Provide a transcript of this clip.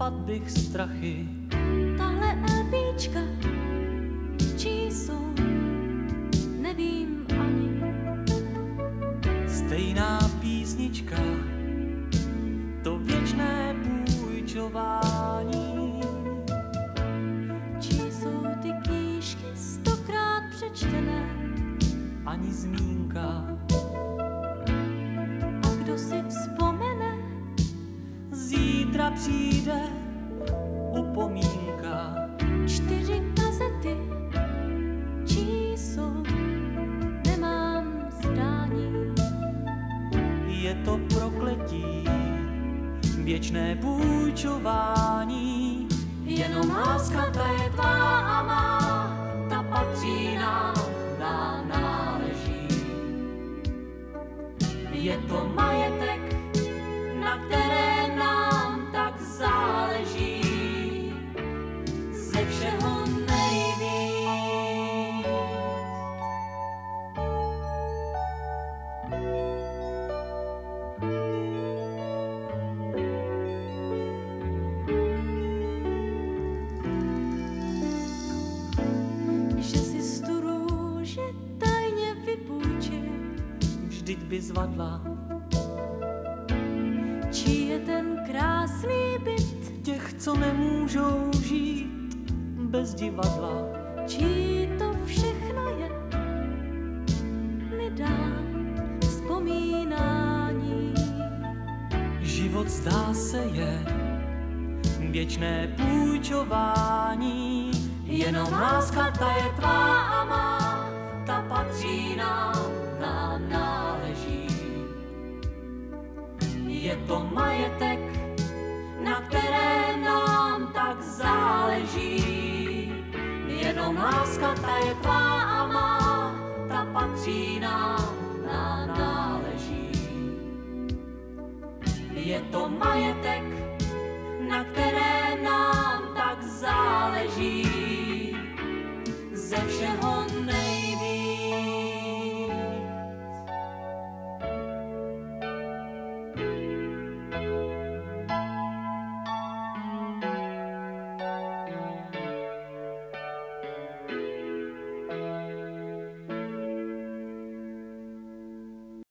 spadl bych strachy. Tahle LPčka, čí jsou, nevím ani. Stejná písnička, to věčné půjčování. Čí jsou ty knížky 100krát přečtené, Ani zmínka. a kdo si vzpomene, Zítra přijde upomínka. 4 kazety, čí jsou, nemám zdání. Je to prokletí, věčné půjčování. Jenom láska ta je tvá a má, ta patří nám náleží. Je to majetek, na kterém nám tak záleží. Ze všeho nejvíc. Že si tu růži tajně vypůjčil, Vždyť by zvadla čí je ten krásný byt, těch, co nemůžou žít bez divadla. čí to všechno je, mi dá vzpomínání. Život zdá se je věčné půjčování. Jenom láska ta je tvá a má, ta patří nám náleží. Je to majetek, na kterém nám tak záleží. Jenom láska ta je tvá a má, ta patří nám náleží. Je to majetek,